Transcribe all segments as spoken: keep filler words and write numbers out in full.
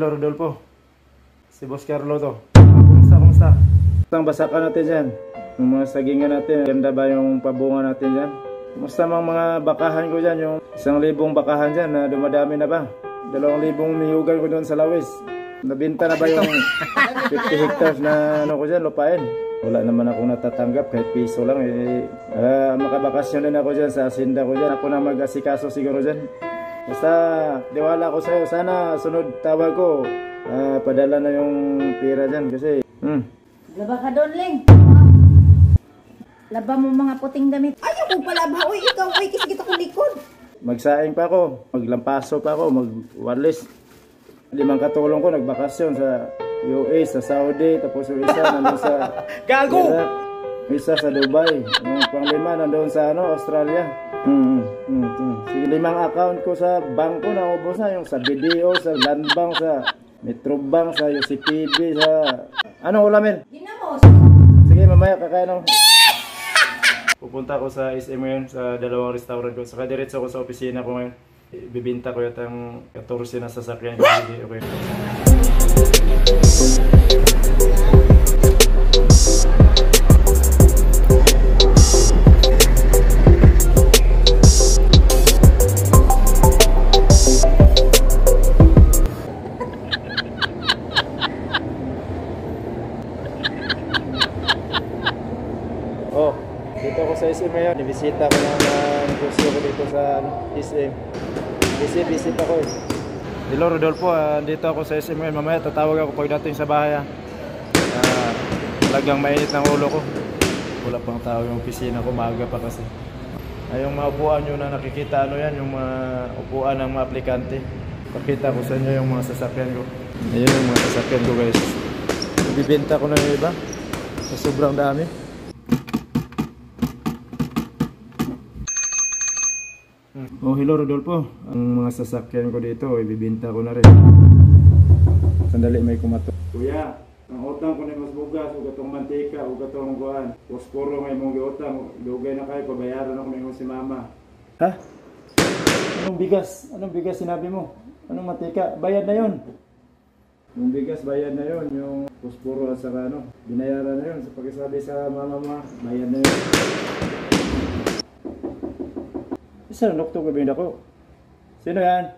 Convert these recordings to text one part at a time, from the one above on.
hello Rodolfo. Si Boss Carlo to. Kumusta, kumusta? Ang basakan natin dyan. Yung mga sagingan natin. Ganda ba yung pabunga natin dyan? Kumusta mga mga bakahan ko dyan? Yung isang libong bakahan dyan na dumadami na ba? Dalawang libong niyugan ko doon sa Lawis. Nabinta na ba yung fifty hectares na ano ko dyan, lupain? Wala naman akong natatanggap kahit piso lang. Eh, uh, makabakasyon din ako dyan sa asinda ko dyan. Ako na mag-asikaso siguro dyan. Basta diwala ko sa'yo. Sana sunod tawag ko. Uh, padala na yung pira dyan kasi. Hmm. Laba ka doon, Ling. Laba mo mga puting damit. Ayaw kong palaba. Uy, ikaw. Uy, kasi kita kong likod. Magsaing pa ako. Maglampaso pa ako. Mag-wireless. Limang katulong ko nagbakasyon sa U A, sa Saudi. Tapos yung isa nandun sa Gago! Iraq. Isa sa Dubai. Yung panglima nandun sa ano, Australia. Hmm, hmm, hmm. Sige, limang account ko sa bangko na ubos na. Yung sa B D O, sa Land Bank, sa Metrobank, sa U C P B, sa... Anong ulamin? Ginamos. Sige, mamaya kakain ako. Pupunta ako sa S M ngayon, sa dalawang restaurant ko. Saka diretso ako sa opisina ko ngayon. Bibinta ko yatang fourteen na sasakyan ko. Okay. Oh, dito ako sa S M ngayon. Nibisita ko ng uh, negosyo ko dito sa S M. Busy, busy pa ko eh. Hello Rodolfo, uh, dito ako sa S M ngayon. Mamaya tatawag ako pagdating sa bahay. Uh, talagang mainit ng ulo ko. Wala pang tao yung opisina ko, maaga pa kasi. Ay, yung mga upuan nyo na nakikita, ano yan, yung mga upuan ng mga aplikante. Pakita ko sa inyo yung mga sasakyan ko. Ayan yung mga sasakyan ko guys. Ibibenta ko na yung iba. Sa sobrang dami. Oh, hello Rodolfo. Ang mga sasakyan ko dito, ibibenta ko na rin. Sandali, may kumato. Kuya, ang utang ko ni mas bugas, o gatong mantika, o gatong guan. Posporo may mong giutang, lugay na kayo, pabayaran ako may si mama. Ha? Anong bigas? Anong bigas sinabi mo? Anong mantika? Bayad na yon. Yung bigas, bayad na yon. Yung posporo at saka ano, binayaran na yon. Sa pagkasabi sa mama mo, bayad na yon. Isa na nokto gabing ako. Sino yan?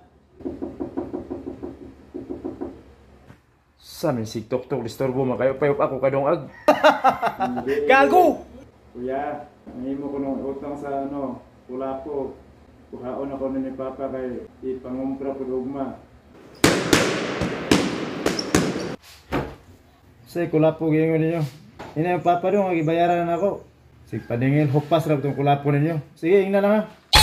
Sa min si tok-tok disturbo makayo-payop ako kadungag. Gago! Kuya, nahimo ko nung utang sa ano, Kulapo. Kuhaon ako ni Papa kay ipangumpra ko ugma. Say Kulapo gingon ninyo. Ina yung Papa dong gibayaran na ako. Sig padingil hupas ra tong Kulapo ninyo. Sige, ingna lang ha.